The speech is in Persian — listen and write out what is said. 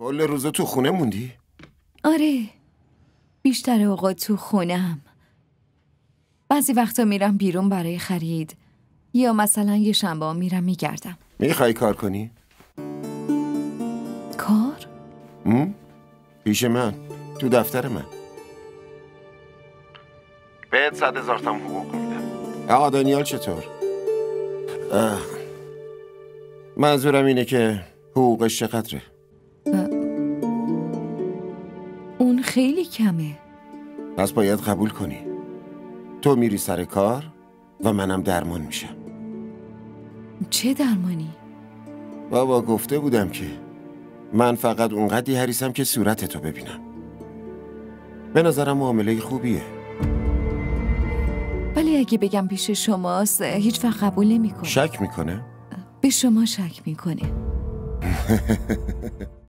کل روزا تو خونه موندی؟ آره، بیشتر اوقات تو خونم. بعضی وقتا میرم بیرون برای خرید، یا مثلا یه شنبه میرم میگردم. میخوای کار کنی؟ کار؟ پیش من، تو دفتر من. بهت 100,000 تومن حقوق میدم. آقا دانیال چطور؟ منظورم اینه که حقوقش چقدره؟ اون خیلی کمه. پس باید قبول کنی. تو میری سر کار و منم درمان میشم. چه درمانی؟ بابا گفته بودم که من فقط اونقدی حریصم که صورتتو ببینم. به نظرم معامله خوبیه. ولی اگه بگم پیش شماست هیچ وقت قبول نمیکنه. شک میکنه؟ به شما شک میکنه.